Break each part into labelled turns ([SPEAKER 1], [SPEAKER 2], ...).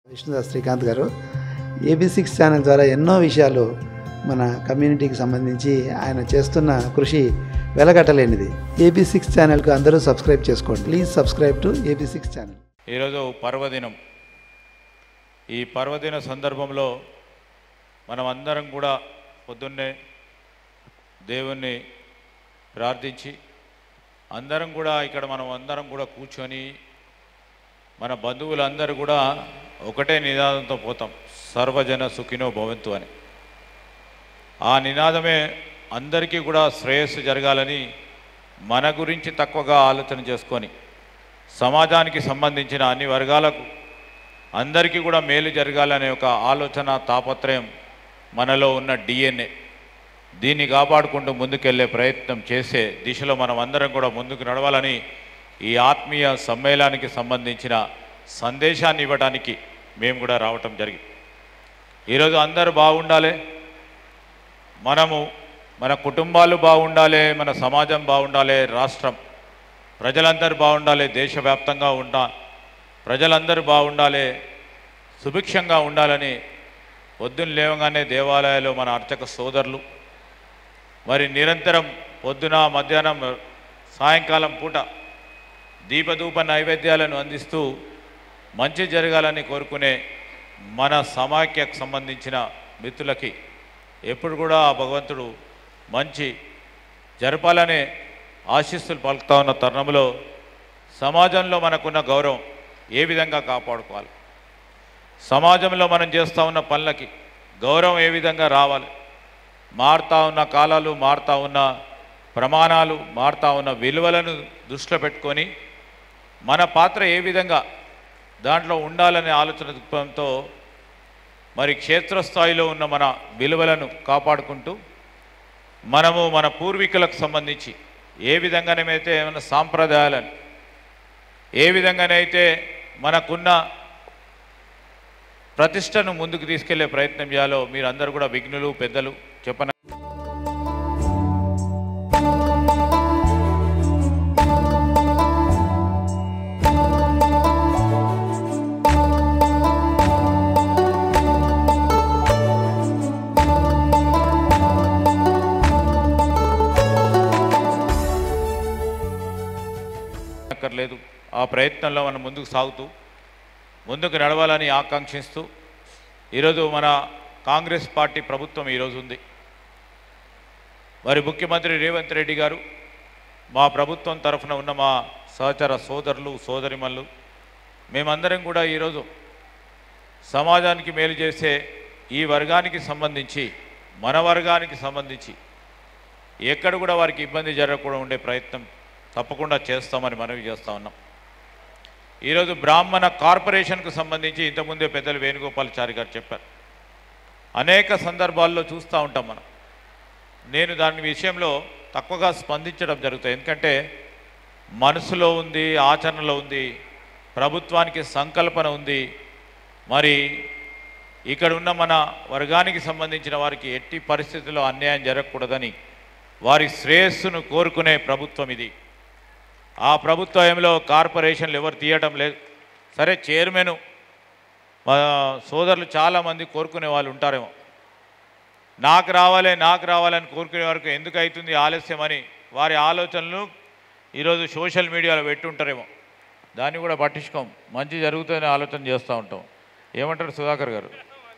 [SPEAKER 1] విష్ణుదాస్ శ్రీకాంత్ గారు ఏబీ6 ఛానల్ ద్వారా ఎన్నో విషయాలు మన కమ్యూనిటీకి సంబంధించి ఆయన చేస్తున్న కృషి వెలగట్టలేనిది. ఏబీ6 ఛానల్కు అందరూ సబ్స్క్రైబ్ చేసుకోండి. ప్లీజ్ సబ్స్క్రైబ్ టు ఏబీ6 ఛానల్.
[SPEAKER 2] ఈరోజు పర్వదినం. ఈ పర్వదిన సందర్భంలో మనం అందరం కూడా పొద్దున్నే దేవుణ్ణి ప్రార్థించి అందరం కూడా ఇక్కడ మనం అందరం కూడా కూర్చొని మన బంధువులందరూ కూడా ఒకటే నినాదంతో పోతాం, సర్వజన సుఖినో భవంతు అని. ఆ నినాదమే అందరికీ కూడా శ్రేయస్సు జరగాలని, మన గురించి తక్కువగా ఆలోచన చేసుకొని సమాజానికి సంబంధించిన అన్ని వర్గాలకు అందరికీ కూడా మేలు జరగాలనే ఒక ఆలోచన తాపత్రయం మనలో ఉన్న DNA. దీన్ని కాపాడుకుంటూ ముందుకెళ్ళే ప్రయత్నం చేసే దిశలో మనం అందరం కూడా ముందుకు నడవాలని ఈ ఆత్మీయ సమ్మేళనానికి సంబంధించిన సందేశాన్ని ఇవ్వడానికి మేము కూడా రావటం జరిగింది. ఈరోజు అందరూ బాగుండాలి, మన కుటుంబాలు బాగుండాలి, మన సమాజం బాగుండాలి, రాష్ట్రం ప్రజలందరూ బాగుండాలి, దేశవ్యాప్తంగా ప్రజలందరూ బాగుండాలి, సుభిక్షంగా ఉండాలని పొద్దున్న లేవగానే దేవాలయాల్లో మన అర్చక సోదరులు మరి నిరంతరం పొద్దున మధ్యాహ్నం సాయంకాలం పూట దీపధూప నైవేద్యాలను అందిస్తూ మంచి జరగాలని కోరుకునే మన సమాఖ్యకు సంబంధించిన మిత్రులకి ఎప్పుడు కూడా ఆ భగవంతుడు మంచి జరపాలనే ఆశీస్సులు పలుకుతా ఉన్న తరుణంలో సమాజంలో మనకున్న గౌరవం ఏ విధంగా కాపాడుకోవాలి, సమాజంలో మనం చేస్తూ ఉన్న పనులకి గౌరవం ఏ విధంగా రావాలి, మారుతూ ఉన్న కాలాలు, మారుతూ ఉన్న ప్రమాణాలు, మారుతూ ఉన్న విలువలను దృష్టిలో పెట్టుకొని మన పాత్ర ఏ విధంగా దాంట్లో ఉండాలనే ఆలోచన దృక్పథంతో మరి క్షేత్రస్థాయిలో ఉన్న మన విలువలను కాపాడుకుంటూ మనము మన పూర్వీకులకు సంబంధించి ఏ విధంగానైతే మన సాంప్రదాయాలను ఏ విధంగానైతే మనకున్న ప్రతిష్టను ముందుకు తీసుకెళ్లే ప్రయత్నం చేయాలో మీరందరూ కూడా విఘ్నులు పెద్దలు చెప్పన లేదు. ఆ ప్రయత్నంలో మనం ముందుకు సాగుతూ ముందుకు నడవాలని ఆకాంక్షిస్తూ ఈరోజు మన కాంగ్రెస్ పార్టీ ప్రభుత్వం ఈరోజు ఉంది. మరి ముఖ్యమంత్రి రేవంత్ రెడ్డి గారు మా ప్రభుత్వం తరఫున ఉన్న మా సహచర సోదరులు సోదరిమల్లు మేమందరం కూడా ఈరోజు సమాజానికి మేలు చేసే ఈ వర్గానికి సంబంధించి మన వర్గానికి సంబంధించి ఎక్కడ కూడా వారికి ఇబ్బంది జరగకుండా ఉండే ప్రయత్నం తప్పకుండా చేస్తామని మనవి చేస్తూ ఉన్నాం. ఈరోజు బ్రాహ్మణ కార్పొరేషన్కు సంబంధించి ఇంతకుముందే పెద్దలు వేణుగోపాలాచారి గారు చెప్పారు. అనేక సందర్భాల్లో చూస్తూ ఉంటాం మనం. నేను దాని విషయంలో తక్కువగా స్పందించడం జరుగుతుంది, ఎందుకంటే మనసులో ఉంది, ఆచరణలో ఉంది, ప్రభుత్వానికి సంకల్పన ఉంది. మరి ఇక్కడ ఉన్న మన వర్గానికి సంబంధించిన వారికి ఎట్టి పరిస్థితుల్లో అన్యాయం జరగకూడదని వారి శ్రేయస్సును కోరుకునే ప్రభుత్వం ఇది. ఆ ప్రభుత్వంలో కార్పొరేషన్లు ఎవరు తీయటం లేదు. సరే, చైర్మన్ మా సోదరులు చాలామంది కోరుకునే వాళ్ళు ఉంటారేమో, నాకు రావాలని కోరుకునే వరకు ఎందుకు అవుతుంది ఆలస్యం అని వారి ఆలోచనలు ఈరోజు సోషల్ మీడియాలో పెట్టుంటారేమో. దాన్ని కూడా పట్టించుకోం, మంచి జరుగుతుందని ఆలోచన చేస్తూ ఉంటాం. ఏమంటారు సుధాకర్ గారు?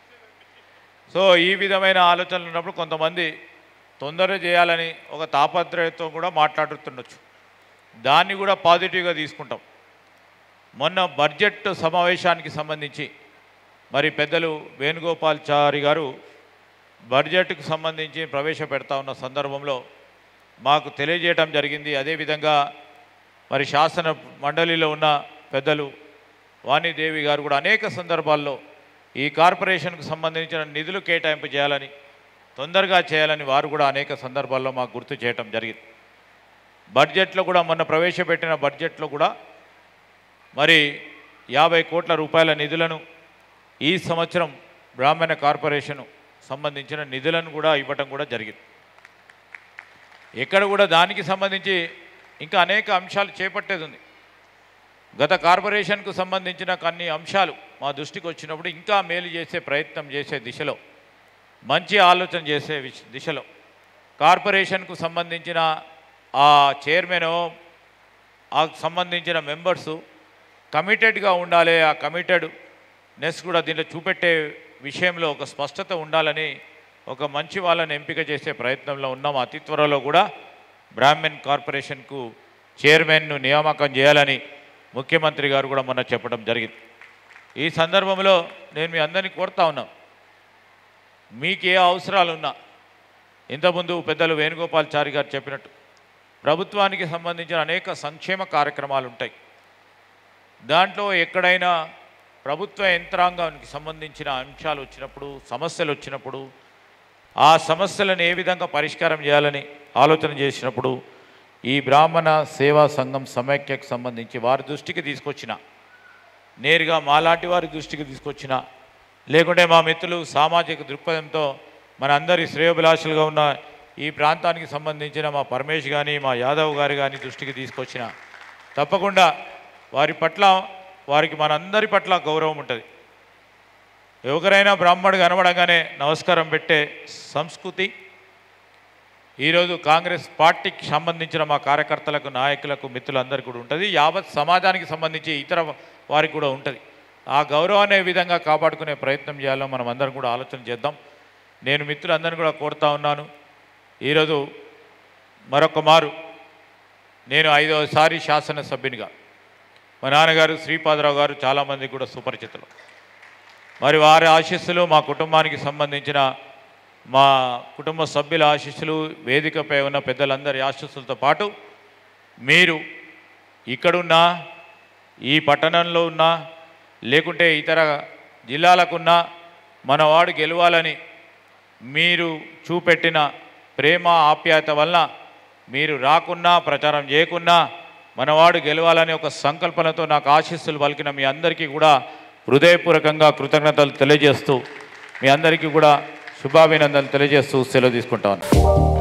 [SPEAKER 2] సో ఈ విధమైన ఆలోచనలు ఉన్నప్పుడు కొంతమంది తొందరగా చేయాలని ఒక తాపత్రయంతో కూడా మాట్లాడుతుండొచ్చు. దాన్ని కూడా పాజిటివ్గా తీసుకుంటాం. మొన్న బడ్జెట్ సమావేశానికి సంబంధించి మరి పెద్దలు వేణుగోపాలాచారి గారు బడ్జెట్కు సంబంధించి ప్రవేశపెడతా ఉన్న సందర్భంలో మాకు తెలియజేయటం జరిగింది. అదేవిధంగా మరి శాసన మండలిలో ఉన్న పెద్దలు వాణిదేవి గారు కూడా అనేక సందర్భాల్లో ఈ కార్పొరేషన్కు సంబంధించిన నిధులు కేటాయింపు చేయాలని, తొందరగా చేయాలని వారు కూడా అనేక సందర్భాల్లో మాకు గుర్తు చేయటం జరిగింది. బడ్జెట్లో కూడా మొన్న ప్రవేశపెట్టిన బడ్జెట్లో కూడా మరి 50 కోట్ల రూపాయల నిధులను ఈ సంవత్సరం బ్రాహ్మణ కార్పొరేషన్ సంబంధించిన నిధులను కూడా ఇవ్వటం కూడా జరిగింది. ఎక్కడ కూడా దానికి సంబంధించి ఇంకా అనేక అంశాలు చేపట్టేది ఉంది. గత కార్పొరేషన్కు సంబంధించిన కొన్ని అంశాలు మా దృష్టికి వచ్చినప్పుడు ఇంకా మేలు చేసే ప్రయత్నం చేసే దిశలో, మంచి ఆలోచన చేసే దిశలో కార్పొరేషన్కు సంబంధించిన ఆ చైర్మన్ ఆ సంబంధించిన మెంబర్సు కమిటెడ్గా ఉండాలి. ఆ కమిటెడ్నెస్ కూడా దీంట్లో చూపెట్టే విషయంలో ఒక స్పష్టత ఉండాలని ఒక మంచి వాళ్ళని ఎంపిక చేసే ప్రయత్నంలో ఉన్నాం. అతి త్వరలో కూడా బ్రాహ్మణ్ కార్పొరేషన్కు చైర్మన్ను నియామకం చేయాలని ముఖ్యమంత్రి గారు కూడా మొన్న చెప్పడం జరిగింది. ఈ సందర్భంలో నేను మీ అందరినీ కోరుతా ఉన్నా, మీకు ఏ అవసరాలు ఉన్నా ఇంతకుముందు పెద్దలు వేణుగోపాల్చారి గారు చెప్పినట్టు ప్రభుత్వానికి సంబంధించిన అనేక సంక్షేమ కార్యక్రమాలు ఉంటాయి. దాంట్లో ఎక్కడైనా ప్రభుత్వ యంత్రాంగానికి సంబంధించిన అంశాలు వచ్చినప్పుడు, సమస్యలు వచ్చినప్పుడు, ఆ సమస్యలను ఏ విధంగా పరిష్కారం చేయాలని ఆలోచన చేసినప్పుడు ఈ బ్రాహ్మణ సేవా సంఘం సమైక్యకు సంబంధించి వారి దృష్టికి తీసుకొచ్చిన, నేరుగా మాలాంటి వారి దృష్టికి తీసుకొచ్చిన, లేకుంటే మా మిత్రులు సామాజిక దృక్పథంతో మన అందరి శ్రేయోభిలాషులుగా ఉన్న ఈ ప్రాంతానికి సంబంధించిన మా పరమేష్ కానీ మా యాదవ్ గారు కానీ దృష్టికి తీసుకొచ్చిన, తప్పకుండా వారి పట్ల వారికి మనందరి పట్ల గౌరవం ఉంటుంది. ఎవరైనా బ్రాహ్మణుడు కనబడగానే నమస్కారం పెట్టే సంస్కృతి ఈరోజు కాంగ్రెస్ పార్టీకి సంబంధించిన మా కార్యకర్తలకు, నాయకులకు, మిత్రులందరికీ కూడా ఉంటుంది. యావత్ సమాజానికి సంబంధించి ఇతర వారికి కూడా ఉంటుంది. ఆ గౌరవాన్ని ఏ విధంగా కాపాడుకునే ప్రయత్నం చేయాలో మనం అందరం కూడా ఆలోచన చేద్దాం. నేను మిత్రులందరినీ కూడా కోరుతా ఉన్నాను, ఈరోజు మరొక మారు నేను 5వసారి శాసనసభ్యునిగా, మా నాన్నగారు శ్రీపాదరావు గారు చాలామంది కూడా సుపరిచితులు. మరి వారి ఆశీస్సులు, మా కుటుంబానికి సంబంధించిన మా కుటుంబ సభ్యుల ఆశీస్సులు, వేదికపై ఉన్న పెద్దలందరి ఆశీస్సులతో పాటు మీరు ఇక్కడున్నా, ఈ పట్టణంలో ఉన్నా, లేకుంటే ఇతర జిల్లాలకున్నా మనవాడు గెలవాలని మీరు చూపెట్టిన ప్రేమ ఆప్యాయత వలన మీరు రాకున్నా, ప్రచారం చేయకున్నా మనవాడు గెలవాలని ఒక సంకల్పనతో నాకు ఆశీస్సులు పలికిన మీ అందరికీ కూడా హృదయపూర్వకంగా కృతజ్ఞతలు తెలియజేస్తూ, మీ అందరికీ కూడా శుభాభినందనలు తెలియజేస్తూ సెలవు తీసుకుంటాను.